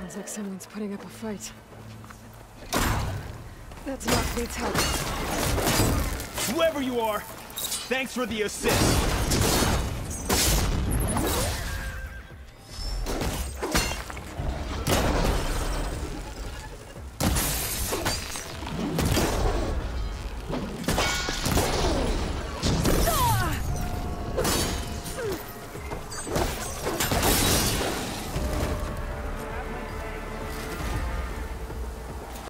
Sounds like someone's putting up a fight. That's not needs help. Whoever you are, thanks for the assist.